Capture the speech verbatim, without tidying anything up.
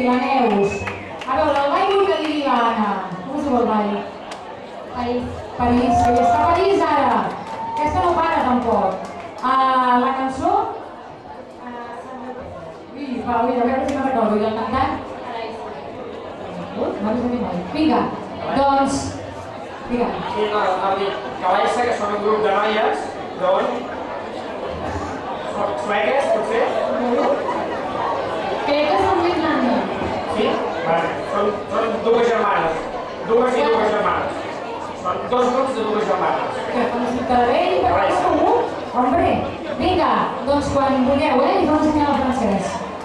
la Neus. A veure, el ball vull que digui l'Anna. Com es diu el ball? París. París, sí, està a París ara. Aquesta no para tampoc. La cançó? Ui, va, ui, a veure si me'n recordo. I el cantant? Ui, no l'he sentit mai. Vinga, doncs... Vinga. Sí, no, el dic, Cavalsa, que són un grup de noies, d'on? Sueques, potser? Crec que són d'Irlanda. Sí? Vale, són dues germanes. Dues i dues germanes. Són dos grups de dues germanes. Que com si te veig, però segur? Hombre, vinga, doncs quan vulgueu, eh? I vamos a ensenyar el francès.